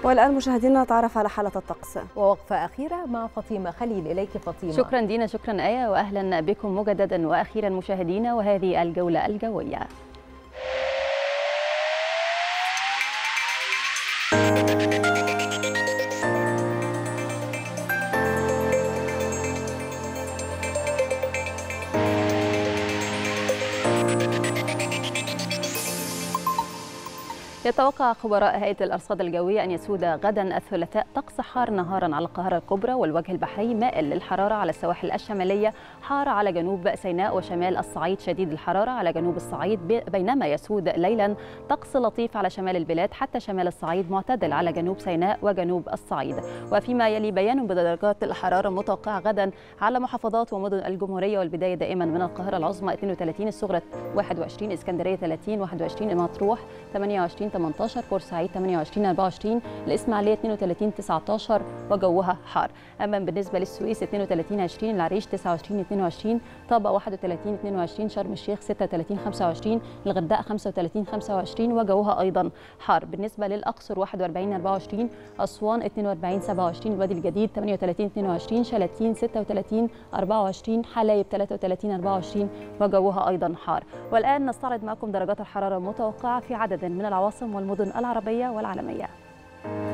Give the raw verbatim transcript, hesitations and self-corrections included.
والآن مشاهدينا نتعرف على حالة الطقس ووقفة أخيرة مع فاطمة خليل. إليك فاطمة. شكرا دينا. شكرا آية، وأهلا بكم مجددا وأخيرا مشاهدينا، وهذه الجولة الجوية. يتوقع خبراء هيئة الأرصاد الجوية أن يسود غدا الثلاثاء طقس حار نهارا على القاهرة الكبرى والوجه البحري، مائل للحرارة على السواحل الشمالية، حار على جنوب سيناء وشمال الصعيد، شديد الحرارة على جنوب الصعيد، بينما يسود ليلا طقس لطيف على شمال البلاد حتى شمال الصعيد، معتدل على جنوب سيناء وجنوب الصعيد. وفيما يلي بيان بدرجات الحرارة المتوقعة غدا على محافظات ومدن الجمهورية، والبداية دائما من القاهرة العظمى اثنين وثلاثين، الصغرى واحد وعشرين، اسكندرية ثلاثين، واحد وعشرين، مطروح ثمانية وعشرين، ثمانية عشر، بورسعيد ثمانية وعشرين، أربعة وعشرين، الإسماعيلية اثنين وثلاثين، تسعة عشر وجوها حار. أما بالنسبة للسويس اثنين وثلاثين، عشرين، العريش تسعة وعشرين، اثنين وعشرين، طابة واحد وثلاثين، اثنين وعشرين، شرم الشيخ ستة وثلاثين، خمسة وعشرين، الغردقة خمسة وثلاثين، خمسة وعشرين وجوها أيضا حار. بالنسبة للأقصر واحد وأربعين، أربعة وعشرين، أسوان اثنين وأربعين، سبعة وعشرين، الوادي الجديد ثمانية وثلاثين، اثنين وعشرين، شلاتين ستة وثلاثين، أربعة وعشرين، حلايب ثلاثة وثلاثين، أربعة وعشرين وجوها أيضا حار. والآن نستعرض معكم درجات الحرارة المتوقعة في عدد من العواصم والمدن العربية والعالمية.